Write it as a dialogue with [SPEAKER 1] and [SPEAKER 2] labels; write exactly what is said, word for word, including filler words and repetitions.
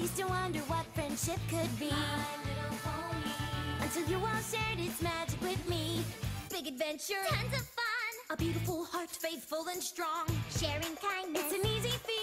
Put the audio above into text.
[SPEAKER 1] used to wonder what friendship could be.
[SPEAKER 2] My Little Pony.
[SPEAKER 1] Until you all shared its magic with me. Big adventure,
[SPEAKER 2] Tons of fun.
[SPEAKER 1] a beautiful heart, faithful and strong.
[SPEAKER 2] Sharing kindness.
[SPEAKER 1] It's an easy feeling.